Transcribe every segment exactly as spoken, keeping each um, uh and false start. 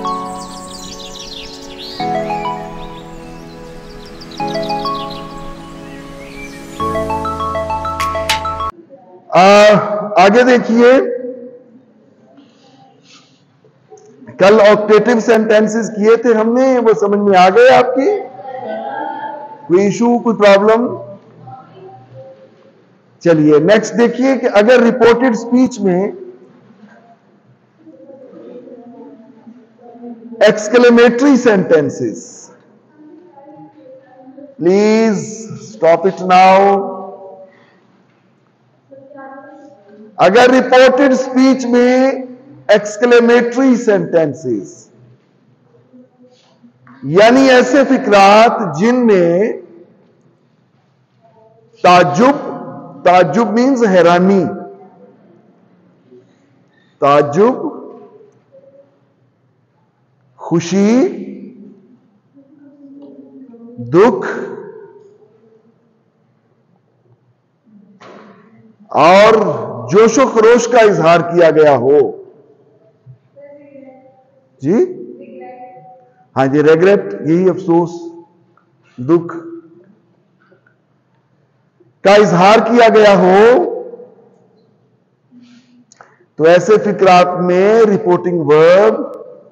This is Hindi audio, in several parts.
आ, आगे देखिए, कल ऑक्टेटिव सेंटेंसेस किए थे हमने, वो समझ में आ गए आपकी? कोई इशू, कोई प्रॉब्लम? चलिए नेक्स्ट देखिए कि अगर रिपोर्टेड स्पीच में exclamatory sentences, please stop it now. अगर रिपोर्टेड स्पीच में एक्सक्लेमेटरी सेंटेंसेस यानी ऐसे फिक्रात जिनमें ताजुब, ताजुब मीन्स हैरानी, ताजुब, खुशी, दुख और जोशो खरोश का इजहार किया गया हो। जी हाँ जी, रेग्रेट, यही अफसोस, दुख का इजहार किया गया हो, तो ऐसे फिक्रात में रिपोर्टिंग वर्ब,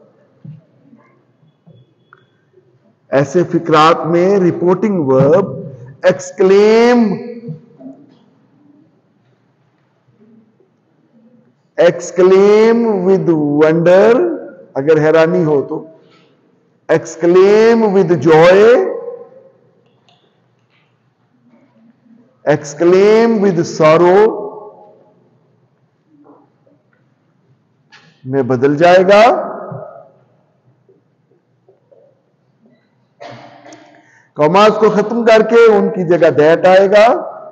ऐसे फिक्रात में reporting verb exclaim, exclaim with wonder, अगर हैरानी हो तो exclaim with joy, exclaim with sorrow में बदल जाएगा। कॉमास को खत्म करके उनकी जगह दैट आएगा।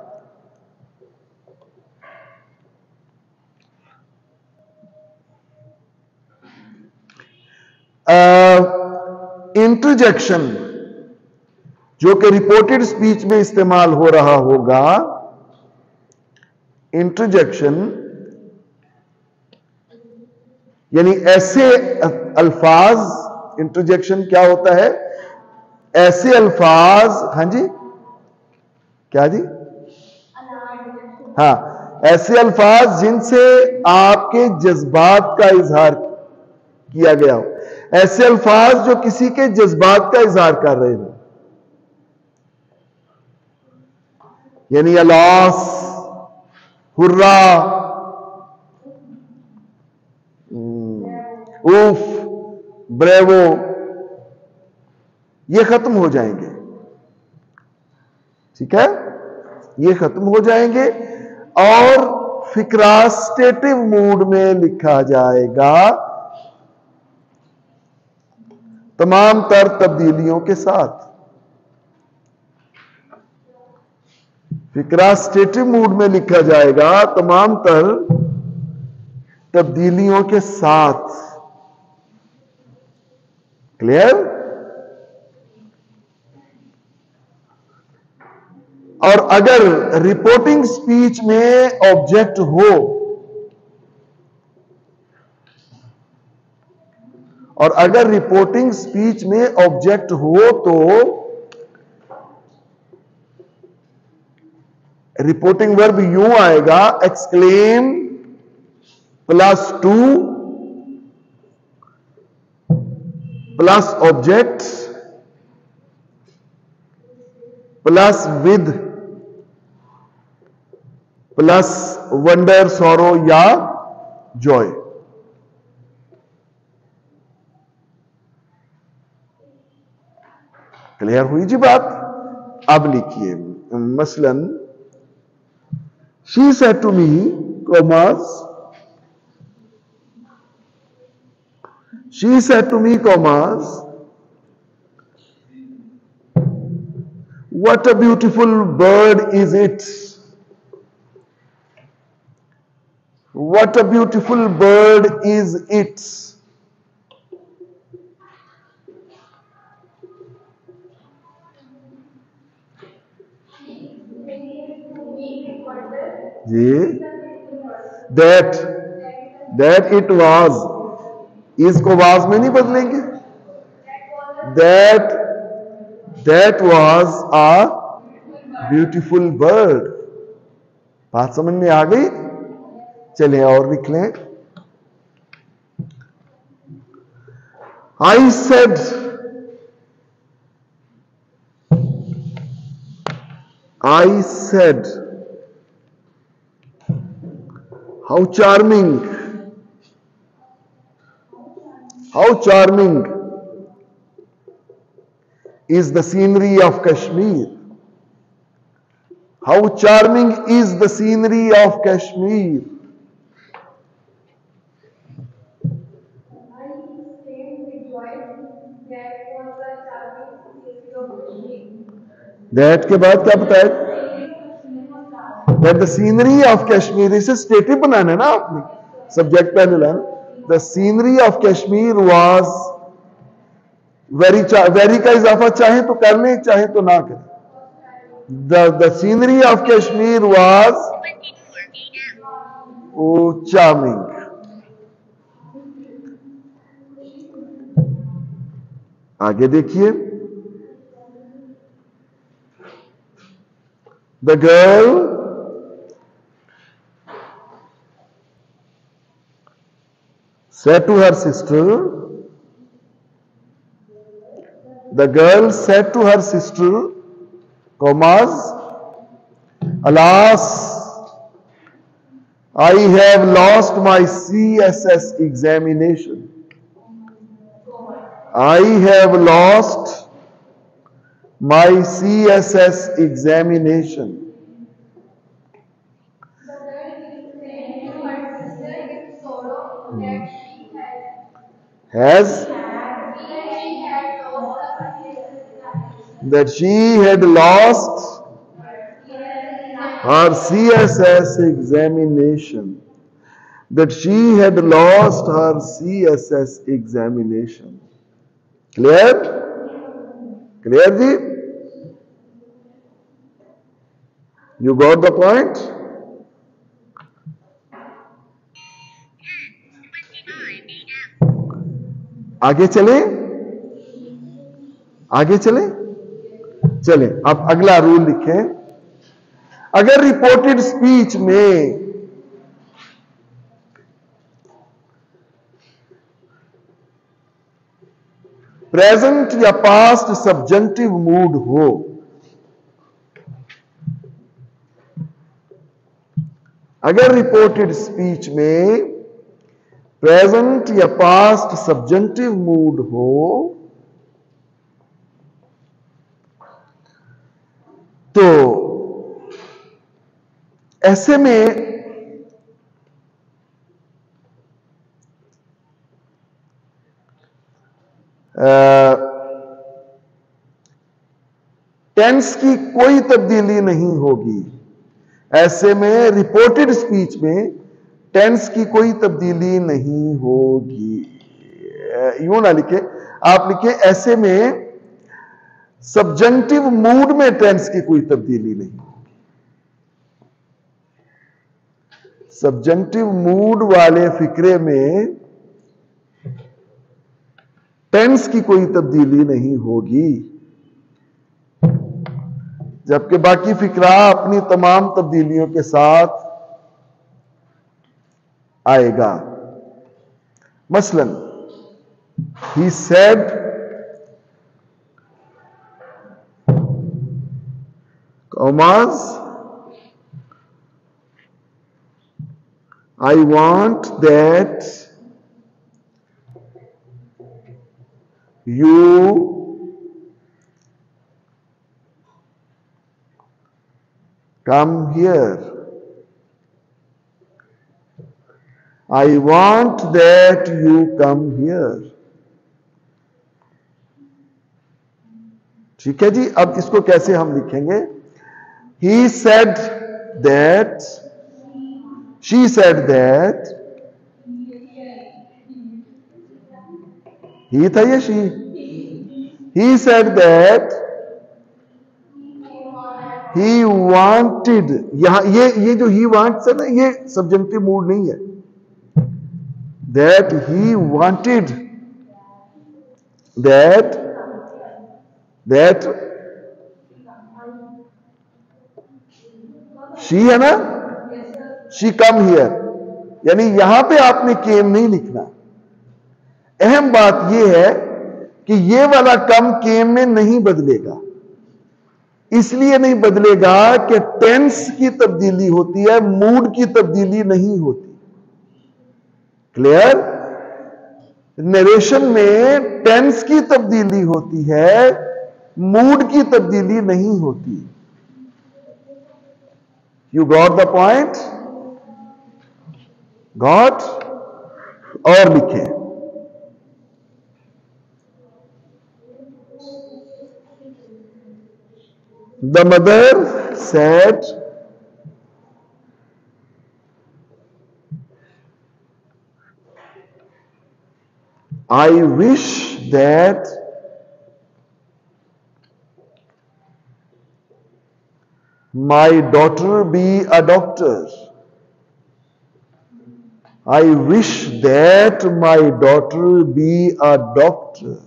इंटरजेक्शन uh, जो कि रिपोर्टेड स्पीच में इस्तेमाल हो रहा होगा, इंटरजेक्शन यानी ऐसे अल्फाज, इंटरजेक्शन क्या होता है? ऐसे अल्फाज, हाँ जी, क्या जी, हाँ, ऐसे अल्फाज जिनसे आपके जज्बात का इजहार किया गया हो, ऐसे अल्फाज जो किसी के जज्बात का इजहार कर रहे हो, यानी अलास, हुर्रा, उफ, ब्रेवो, ये खत्म हो जाएंगे। ठीक है, ये खत्म हो जाएंगे और फिक्रास्टेटिव मूड में लिखा जाएगा तमाम तर तब्दीलियों के साथ। फिक्रास्टेटिव मूड में लिखा जाएगा तमाम तर तब्दीलियों के साथ। क्लियर? और अगर रिपोर्टिंग स्पीच में ऑब्जेक्ट हो, और अगर रिपोर्टिंग स्पीच में ऑब्जेक्ट हो तो रिपोर्टिंग वर्ब यूं आएगा, exclaim plus to plus object plus with plus wonder, sorrow या जॉय। क्लियर हुई जी बात? अब लिखिए, मसलन she said to me, commas, she said to me, commas, what a beautiful bird is it, what a beautiful bird is it. जी, that that it was, is को वाज में नहीं बदलेंगे। That that was a beautiful bird. बात समझ में आ गई? चलिए और लिख लें। I said I said how charming, how charming is the scenery of Kashmir. How charming is the scenery of Kashmir. That के बाद क्या बताया? That the scenery of Kashmir, इसे स्टेटिव बनाना है ना आपने, सब्जेक्ट पहले लाना। The scenery of Kashmir was very very का इजाफा चाहे तो कर लें, चाहे तो ना करें। The the scenery of Kashmir was oh charming. आगे देखिए। The girl said to her sister, the girl said to her sister, commas, alas, I have lost my C S S examination. I have lost my C S S examination. Has that she had lost her C S S examination. That she had lost her C S S examination. Clear? Clear, ji? You got the point? आगे चले, आगे चले, चले। अब अगला रूल लिखें। अगर रिपोर्टेड स्पीच में प्रेजेंट या पास्ट सब्जेंटिव मूड हो, अगर रिपोर्टेड स्पीच में प्रेजेंट या पास्ट सब्जेंटिव मूड हो, तो ऐसे में टेंस की कोई तब्दीली नहीं होगी। ऐसे में रिपोर्टेड स्पीच में टेंस की कोई तब्दीली नहीं होगी। यूं ना लिखे, आप लिखे ऐसे में सब्जेंटिव मूड में टेंस की कोई तब्दीली नहीं होगी। सब्जेंटिव मूड वाले फिक्रे में टेंस की कोई तब्दीली नहीं होगी, जबकि बाकी फिक्रा अपनी तमाम तब्दीलियों के साथ आएगा। मसलन he said, commas, I want that you come here. I want that you come here. ठीक है जी। अब इसको कैसे हम लिखेंगे? He said that, she said that, he था या she? He said that he wanted, यहां ये ये जो he wants है ना, ये सब्जेंटिव मूड नहीं है। that he wanted that that she है ना, she come here, यानी यहां पे आपने came नहीं लिखना। अहम बात यह है कि ये वाला कम came में नहीं बदलेगा। इसलिए नहीं बदलेगा कि टेंस की तब्दीली होती है, मूड की तब्दीली नहीं होती। क्लियर? नरेशन में टेंस की तब्दीली होती है, मूड की तब्दीली नहीं होती। You got the point? Got? और लिखे, the mother said I wish that my daughter be a doctor. I wish that my daughter be a doctor.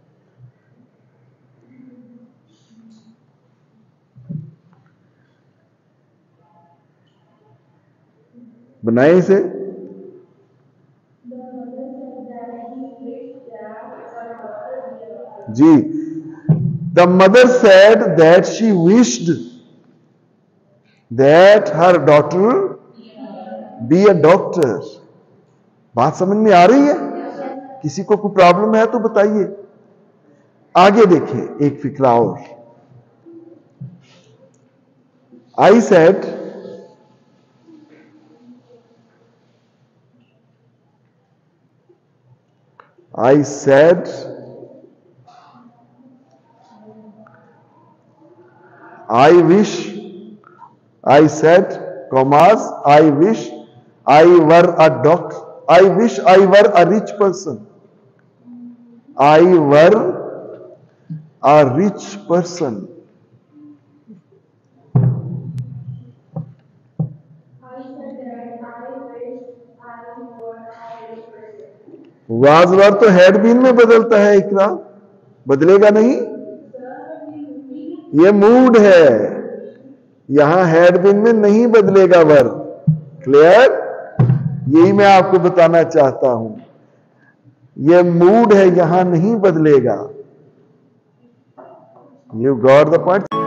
बनाए इसे। जी, the mother said that she wished that her daughter be a doctor. बात समझ में आ रही है? किसी को कोई प्रॉब्लम है तो बताइए। आगे देखें एक फिक्रा और। I said I said I wish, I said, commas, I wish I were a doctor. I wish I were a rich person. I were a rich person. Was were तो हेड बीन में बदलता है इकरा, बदलेगा नहीं। ये मूड है, यहां हेडबिन में नहीं बदलेगा वर। क्लियर? यही मैं आपको बताना चाहता हूं, ये मूड है, यहां नहीं बदलेगा। You got the point?